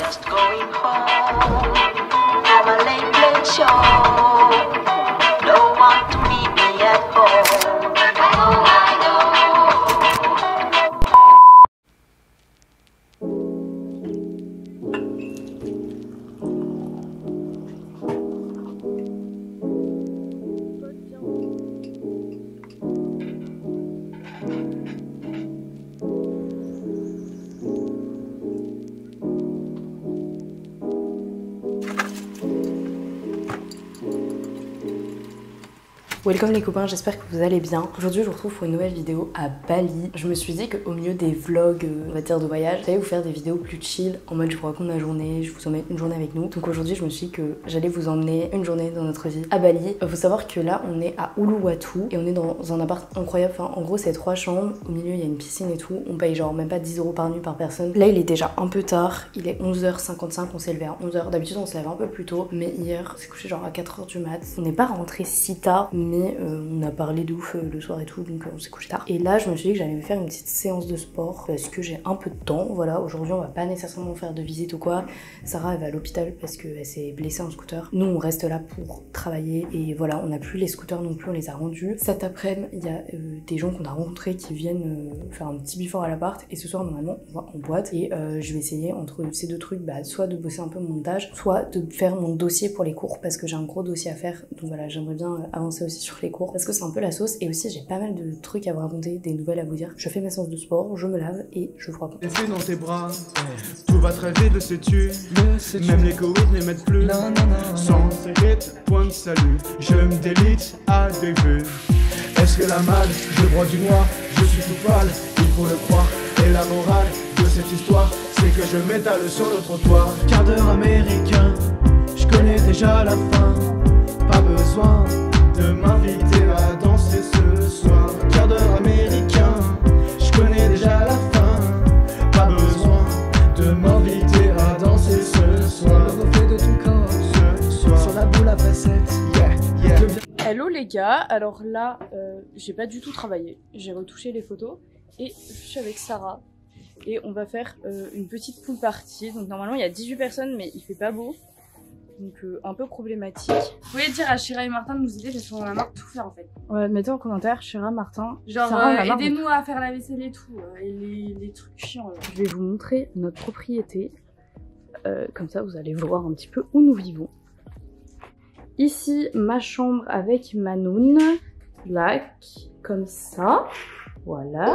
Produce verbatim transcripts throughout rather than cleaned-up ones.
just going home from a late, late show. No one to meet me at home. I know, I know. Welcome les copains, j'espère que vous allez bien. Aujourd'hui je vous retrouve pour une nouvelle vidéo à Bali. Je me suis dit qu'au milieu des vlogs, on va dire de voyage, j'allais vous faire des vidéos plus chill, en mode je vous raconte ma journée, je vous emmène une journée avec nous. Donc aujourd'hui je me suis dit que j'allais vous emmener une journée dans notre vie à Bali. Il faut savoir que là on est à Uluwatu et on est dans un appart incroyable. Enfin en gros c'est trois chambres, au milieu il y a une piscine et tout. On paye genre même pas dix euros par nuit par personne. Là il est déjà un peu tard, il est onze heures cinquante-cinq, on s'est levé à onze heures. D'habitude on se lève un peu plus tôt, mais hier on s'est couché genre à quatre heures du mat. On n'est pas rentré si tard, mais euh, on a parlé de ouf le soir et tout, donc on s'est couché tard. Et là je me suis dit que j'allais me faire une petite séance de sport parce que j'ai un peu de temps. Voilà, aujourd'hui on va pas nécessairement faire de visite ou quoi. Sarah elle va à l'hôpital parce qu'elle s'est blessée en scooter. Nous on reste là pour travailler et voilà, on n'a plus les scooters non plus, on les a rendus. Cet après-midi il y a euh, des gens qu'on a rencontrés qui viennent euh, faire un petit before à l'appart et ce soir normalement on va en boîte et euh, je vais essayer entre ces deux trucs bah, soit de bosser un peu mon montage, soit de faire mon dossier pour les cours parce que j'ai un gros dossier à faire. Donc voilà, j'aimerais bien avancer aussi sur les cours parce que c'est un peu la sauce et aussi j'ai pas mal de trucs à vous raconter, des nouvelles à vous dire. Je fais ma séance de sport, je me lave et je vous raconte. Laissez dans tes bras, tout va très vite, le sais-tu. Même les coïts ne m'aident plus. Non, non, non, sans hérite, point de salut. Je me délite à des vues. Est-ce que la malle, je broie du noir, je suis tout pâle, il faut le croire. Et la morale de cette histoire, c'est que je m'étale sur le trottoir. Quart d'heure américain, je connais déjà la fin. Pas besoin de m'inviter à danser ce soir. Quart d'heure américain, je connais déjà la fin. Pas besoin de m'inviter à danser ce soir. Le reflet de ton corps, ce soir. Sur la boule à facettes, yeah, yeah. Hello les gars, alors là, euh, j'ai pas du tout travaillé. J'ai retouché les photos et je suis avec Sarah. Et on va faire euh, une petite pool party. Donc normalement il y a dix-huit personnes mais il fait pas beau. Donc euh, un peu problématique. Vous pouvez dire à Shira et Martin de nous aider parce qu'on en a marre de tout faire en fait. Ouais, mettez en commentaire, Shira, Martin. Genre euh, aidez-nous à faire la vaisselle et tout, euh, et les, les trucs chiants. Là. Je vais vous montrer notre propriété. Euh, comme ça vous allez voir un petit peu où nous vivons. Ici ma chambre avec Manoun. Là, comme ça. Voilà.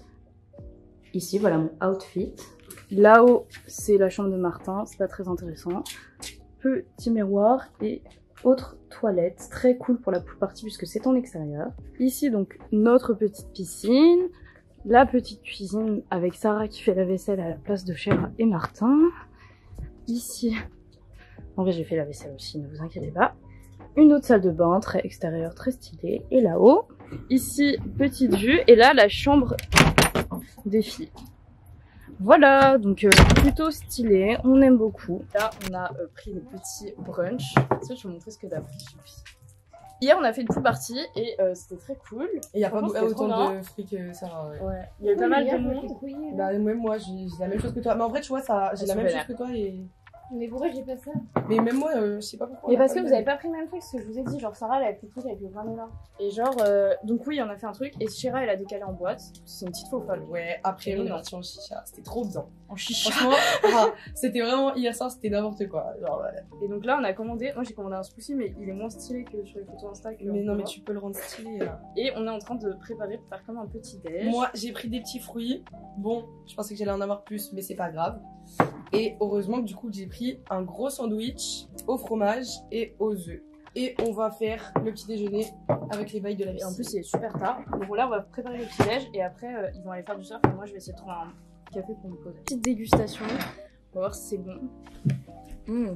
Ici voilà mon outfit. Là-haut c'est la chambre de Martin, c'est pas très intéressant. Petit miroir et autre toilette, très cool pour la pool party puisque c'est en extérieur. Ici donc notre petite piscine, la petite cuisine avec Sarah qui fait la vaisselle à la place de Shira et Martin. Ici, en vrai j'ai fait la vaisselle aussi, ne vous inquiétez pas. Une autre salle de bain très extérieure, très stylée. Et là-haut, ici petite vue et là la chambre des filles. Voilà, donc euh, plutôt stylé, on aime beaucoup. Là, on a euh, pris le petit brunch. Est-ce que je vais vous montrer ce que t'as pris? Hier, on a fait une pool party et euh, c'était très cool. Et il n'y a pas autant de fruits que ça. Ouais. Ouais. Il y a eu pas mal de monde. Bah, même moi, j'ai la même chose que toi. Mais en vrai, tu vois, ça, j'ai la même chose que toi et. Mais pourquoi j'ai pas ça? Mais même moi, euh, je sais pas pourquoi. Mais parce que vous avez pas pris le même truc, ce que je vous ai dit. Genre, Sarah, elle a pris le truc avec le granola. Et genre, euh, donc oui, on a fait un truc. Et Shira, elle a décalé en boîte. C'est une petite faux folle. Ouais, après, on est parti en chicha. C'était trop bien. En chicha. Franchement, ah, c'était vraiment hier soir, c'était n'importe quoi. Genre, ouais. Et donc là, on a commandé. Moi, j'ai commandé un smoothie, mais il est moins stylé que sur les photos Insta. Que mais non, mais tu peux le rendre stylé là. Et on est en train de préparer pour faire comme un petit déj. Moi, j'ai pris des petits fruits. Bon, je pensais que j'allais en avoir plus, mais c'est pas grave. Et heureusement que du coup, j'ai pris un gros sandwich au fromage et aux œufs. Et on va faire le petit déjeuner avec les bails de la vie. Et en plus, il est super tard. Donc là, on va préparer le petit déj et après, euh, ils vont aller faire du surf. Et moi, je vais essayer de trouver un café pour me poser. Petite dégustation. On va voir si c'est bon. Mmh.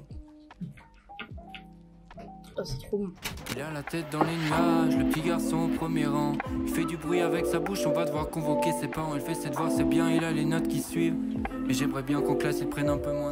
Oh, c'est trop bon. Il a la tête dans les nuages, le petit garçon au premier rang. Il fait du bruit avec sa bouche, on va devoir convoquer ses parents. Il fait ses devoirs, c'est bien, il a les notes qui suivent. Mais j'aimerais bien qu'en classe, ils prennent un peu moins de...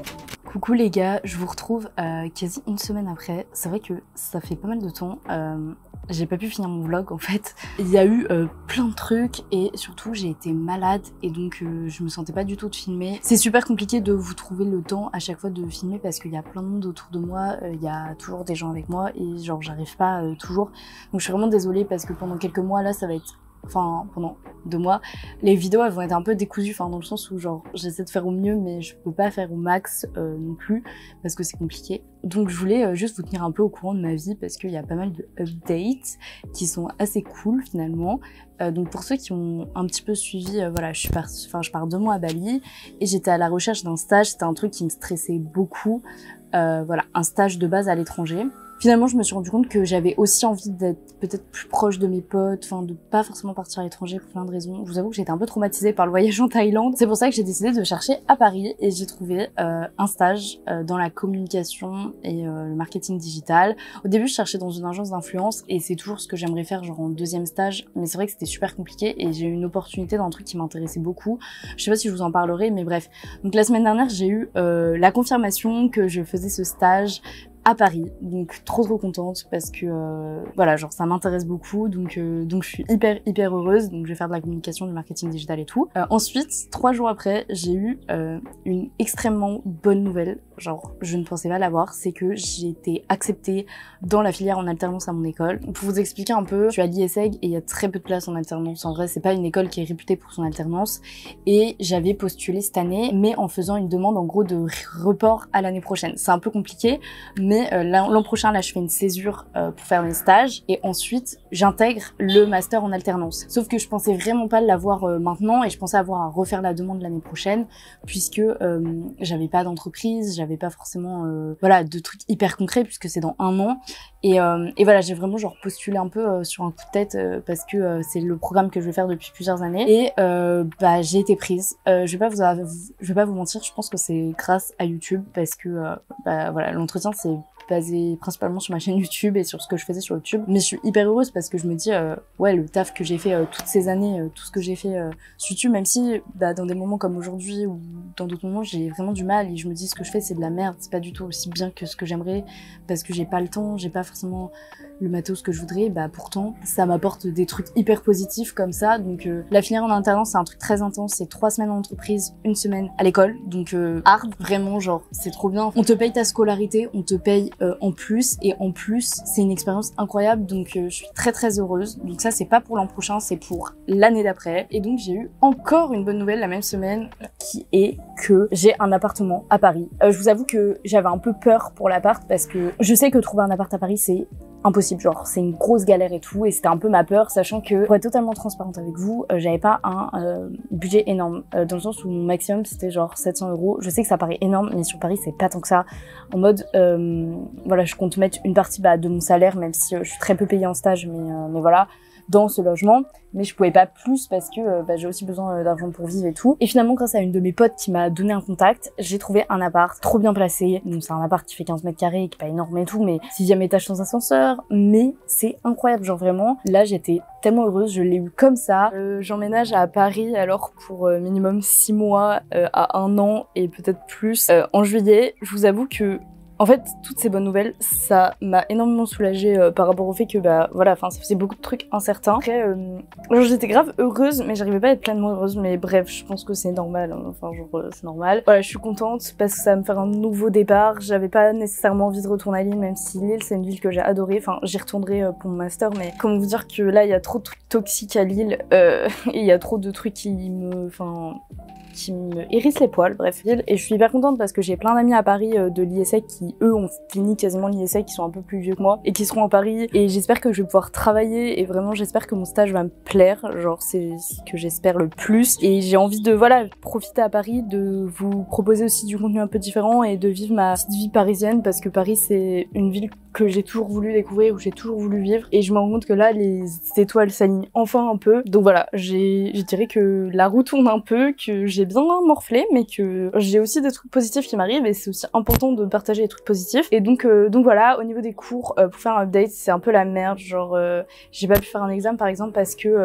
Coucou les gars, je vous retrouve euh, quasi une semaine après. C'est vrai que ça fait pas mal de temps. Euh, j'ai pas pu finir mon vlog en fait. Il y a eu euh, plein de trucs et surtout j'ai été malade et donc euh, je me sentais pas du tout de filmer. C'est super compliqué de vous trouver le temps à chaque fois de filmer parce qu'il y a plein de monde autour de moi. Il euh, y a toujours des gens avec moi et genre j'arrive pas euh, toujours. Donc je suis vraiment désolée parce que pendant quelques mois là ça va être... Enfin, pendant deux mois, les vidéos elles vont être un peu décousues, enfin dans le sens où genre j'essaie de faire au mieux mais je peux pas faire au max euh, non plus parce que c'est compliqué. Donc je voulais euh, juste vous tenir un peu au courant de ma vie parce qu'il y a pas mal de updates qui sont assez cool finalement. Euh, donc pour ceux qui ont un petit peu suivi, euh, voilà, je suis partie, enfin je pars deux mois à Bali et j'étais à la recherche d'un stage. C'était un truc qui me stressait beaucoup. Euh, voilà, un stage de base à l'étranger. Finalement, je me suis rendu compte que j'avais aussi envie d'être peut-être plus proche de mes potes, enfin de pas forcément partir à l'étranger pour plein de raisons. Je vous avoue que j'étais un peu traumatisée par le voyage en Thaïlande. C'est pour ça que j'ai décidé de chercher à Paris et j'ai trouvé euh, un stage euh, dans la communication et euh, le marketing digital. Au début, je cherchais dans une agence d'influence et c'est toujours ce que j'aimerais faire genre en deuxième stage, mais c'est vrai que c'était super compliqué et j'ai eu une opportunité dans un truc qui m'intéressait beaucoup. Je sais pas si je vous en parlerai, mais bref. Donc la semaine dernière, j'ai eu euh, la confirmation que je faisais ce stage à Paris, donc trop trop contente parce que euh, voilà, genre ça m'intéresse beaucoup, donc euh, donc je suis hyper hyper heureuse. Donc je vais faire de la communication, du marketing digital et tout. Euh, ensuite, trois jours après, j'ai eu euh, une extrêmement bonne nouvelle, genre je ne pensais pas l'avoir, c'est que j'ai été acceptée dans la filière en alternance à mon école. Pour vous expliquer un peu, je suis à l'I S E G et il y a très peu de places en alternance. En vrai, c'est pas une école qui est réputée pour son alternance et j'avais postulé cette année, mais en faisant une demande en gros de report à l'année prochaine. C'est un peu compliqué, mais Mais euh, l'an prochain, là, je fais une césure euh, pour faire mes stages et ensuite, j'intègre le master en alternance. Sauf que je pensais vraiment pas l'avoir euh, maintenant et je pensais avoir à refaire la demande l'année prochaine puisque euh, j'avais pas d'entreprise, j'avais pas forcément euh, voilà de trucs hyper concrets puisque c'est dans un an. Et, euh, et voilà, j'ai vraiment genre postulé un peu euh, sur un coup de tête euh, parce que euh, c'est le programme que je vais faire depuis plusieurs années et euh, bah j'ai été prise. Euh, je vais pas vous je vais pas vous mentir, je pense que c'est grâce à YouTube parce que euh, bah voilà, l'entretien c'est basé principalement sur ma chaîne YouTube et sur ce que je faisais sur YouTube. Mais je suis hyper heureuse parce que je me dis euh, ouais, le taf que j'ai fait euh, toutes ces années, euh, tout ce que j'ai fait euh, sur YouTube, même si bah, dans des moments comme aujourd'hui ou dans d'autres moments j'ai vraiment du mal et je me dis ce que je fais c'est de la merde, c'est pas du tout aussi bien que ce que j'aimerais parce que j'ai pas le temps, j'ai pas forcément le matos que je voudrais, bah pourtant ça m'apporte des trucs hyper positifs comme ça. Donc euh, la filière en alternance c'est un truc très intense, c'est trois semaines en entreprise, une semaine à l'école, donc euh, hard, vraiment genre c'est trop bien. On te paye ta scolarité, on te paye euh, en plus et en plus c'est une expérience incroyable, donc euh, je suis très très heureuse. Donc ça c'est pas pour l'an prochain, c'est pour l'année d'après. Et donc j'ai eu encore une bonne nouvelle la même semaine qui est que j'ai un appartement à Paris. Euh, je vous avoue que j'avais un peu peur pour l'appart parce que je sais que trouver un appart à Paris c'est impossible, genre c'est une grosse galère et tout et c'était un peu ma peur, sachant que pour être totalement transparente avec vous, euh, j'avais pas un euh, budget énorme euh, dans le sens où mon maximum c'était genre sept cents euros. Je sais que ça paraît énorme mais sur Paris c'est pas tant que ça, en mode euh, voilà, je compte mettre une partie bah, de mon salaire même si euh, je suis très peu payée en stage, mais, euh, mais voilà, dans ce logement, mais je pouvais pas plus parce que euh, bah, j'ai aussi besoin euh, d'argent pour vivre et tout. Et finalement, grâce à une de mes potes qui m'a donné un contact, j'ai trouvé un appart trop bien placé. Donc c'est un appart qui fait quinze mètres carrés, qui est pas énorme et tout, mais sixième étage sans ascenseur, mais c'est incroyable, genre vraiment. Là, j'étais tellement heureuse, je l'ai eu comme ça. Euh, J'emménage à Paris alors pour euh, minimum six mois euh, à un an et peut-être plus euh, en juillet. Je vous avoue que en fait, toutes ces bonnes nouvelles, ça m'a énormément soulagée euh, par rapport au fait que, bah, voilà, enfin, ça faisait beaucoup de trucs incertains. Après, euh, genre, j'étais grave heureuse, mais j'arrivais pas à être pleinement heureuse, mais bref, je pense que c'est normal, hein. Enfin, genre, euh, c'est normal. Voilà, je suis contente parce que ça va me faire un nouveau départ. J'avais pas nécessairement envie de retourner à Lille, même si Lille, c'est une ville que j'ai adorée. Enfin, j'y retournerai euh, pour mon master, mais comment vous dire que là, il y a trop de trucs toxiques à Lille, euh, et il y a trop de trucs qui me, enfin, qui me hérissent les poils, bref. Et je suis hyper contente parce que j'ai plein d'amis à Paris euh, de l'I S E G qui, eux, ont fini quasiment l'I S E G, qui sont un peu plus vieux que moi et qui seront à Paris. Et j'espère que je vais pouvoir travailler et vraiment j'espère que mon stage va me plaire. Genre c'est ce que j'espère le plus. Et j'ai envie de, voilà, profiter à Paris, de vous proposer aussi du contenu un peu différent et de vivre ma petite vie parisienne parce que Paris c'est une ville que j'ai toujours voulu découvrir, où j'ai toujours voulu vivre. Et je me rends compte que là, les étoiles s'alignent enfin un peu. Donc voilà, j'ai, je dirais que la roue tourne un peu, que j'ai bien morflé, mais que j'ai aussi des trucs positifs qui m'arrivent et c'est aussi important de partager les trucs positifs. Et donc, euh, donc voilà, au niveau des cours, euh, pour faire un update, c'est un peu la merde. Genre, euh, j'ai pas pu faire un examen par exemple parce que euh,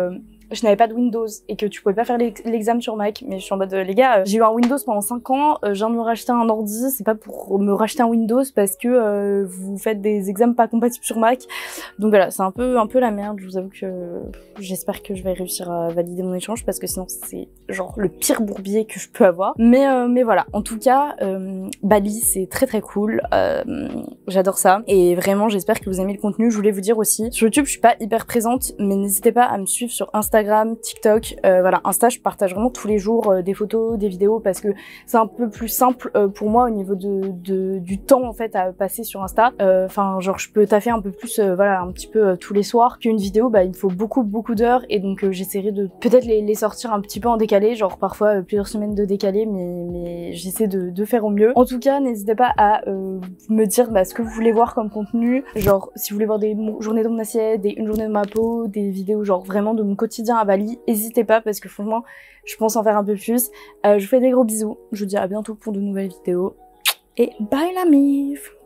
je n'avais pas de Windows et que tu pouvais pas faire l'examen sur Mac. Mais je suis en mode, euh, les gars, euh, j'ai eu un Windows pendant cinq ans, euh, je viens de me racheter un ordi, c'est pas pour me racheter un Windows parce que euh, vous faites des examens pas compatibles sur Mac. Donc voilà, c'est un peu, un peu la merde. Je vous avoue que euh, j'espère que je vais réussir à valider mon échange parce que sinon c'est genre le pire bourbier que je peux avoir. Mais, euh, mais voilà, en tout cas, euh, Bali c'est très très cool. Euh, J'adore ça et vraiment j'espère que vous aimez le contenu. Je voulais vous dire aussi, sur YouTube je suis pas hyper présente, mais n'hésitez pas à me suivre sur Instagram, TikTok. Euh, voilà, Insta je partage vraiment tous les jours euh, des photos, des vidéos parce que c'est un peu plus simple euh, pour moi au niveau de, de du temps en fait à passer sur Insta. Enfin euh, genre je peux taffer un peu plus, euh, voilà, un petit peu euh, tous les soirs. Qu'une vidéo, bah il me faut beaucoup beaucoup d'heures et donc euh, j'essaierai de peut-être les, les sortir un petit peu en décalé, genre parfois euh, plusieurs semaines de décalé, mais mais j'essaie de, de faire au mieux. En tout cas, n'hésitez pas à euh, me dire bah, ce que vous voulez voir comme contenu, genre si vous voulez voir des journées de mon assiette, des une journée de ma peau, des vidéos genre vraiment de mon quotidien à Bali, n'hésitez pas parce que franchement je pense en faire un peu plus. Euh, je vous fais des gros bisous, je vous dis à bientôt pour de nouvelles vidéos et bye la mif.